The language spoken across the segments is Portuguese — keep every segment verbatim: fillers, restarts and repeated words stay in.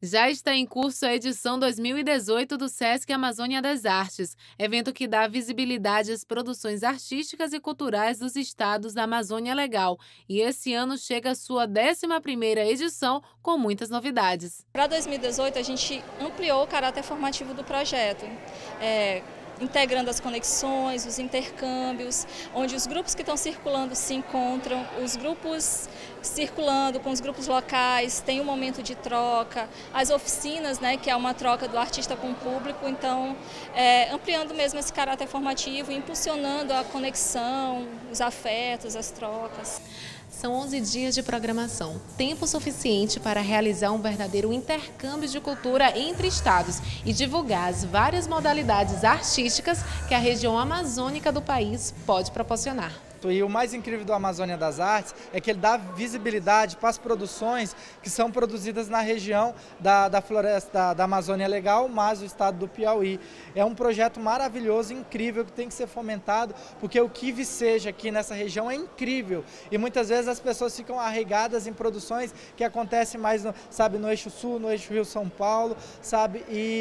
Já está em curso a edição dois mil e dezoito do Sesc Amazônia das Artes, evento que dá visibilidade às produções artísticas e culturais dos estados da Amazônia Legal. E esse ano chega a sua décima primeira edição com muitas novidades. Para dois mil e dezoito, a gente ampliou o caráter formativo do projeto. É... integrando as conexões, os intercâmbios, onde os grupos que estão circulando se encontram, os grupos circulando com os grupos locais, tem um momento de troca, as oficinas, né, que é uma troca do artista com o público, então é, ampliando mesmo esse caráter formativo, impulsionando a conexão, os afetos, as trocas. São onze dias de programação, tempo suficiente para realizar um verdadeiro intercâmbio de cultura entre estados e divulgar as várias modalidades artísticas que a região amazônica do país pode proporcionar. E o mais incrível do Amazônia das Artes é que ele dá visibilidade para as produções que são produzidas na região da, da floresta da, da Amazônia Legal, mas o estado do Piauí. É um projeto maravilhoso, incrível, que tem que ser fomentado, porque o que viceja aqui nessa região é incrível. E muitas vezes as pessoas ficam arraigadas em produções que acontecem mais no, sabe, no eixo sul, no eixo Rio-São Paulo, sabe?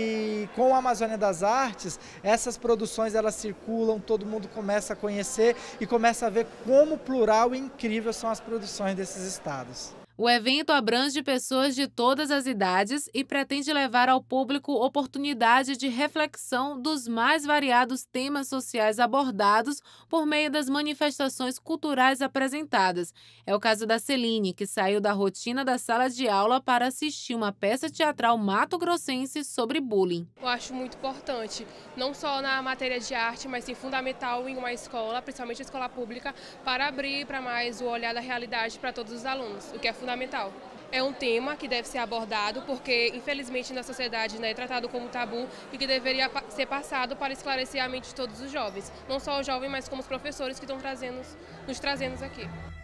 E com a Amazônia das Artes, essas produções elas circulam, todo mundo começa a conhecer e começa a ver como plural e incrível são as produções desses estados. O evento abrange pessoas de todas as idades e pretende levar ao público oportunidade de reflexão dos mais variados temas sociais abordados por meio das manifestações culturais apresentadas. É o caso da Celine, que saiu da rotina da sala de aula para assistir uma peça teatral mato-grossense sobre bullying. Eu acho muito importante, não só na matéria de arte, mas sim fundamental em uma escola, principalmente a escola pública, para abrir para mais o olhar da realidade para todos os alunos, o que é fundamental. É um tema que deve ser abordado porque, infelizmente, na sociedade, né, é tratado como tabu e que deveria ser passado para esclarecer a mente de todos os jovens. Não só os jovens, mas como os professores que estão trazendo, nos trazendo aqui.